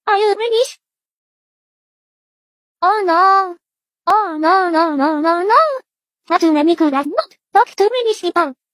Are you ready? Oh no. Oh no no no no no. Not too many could have not talk to many people.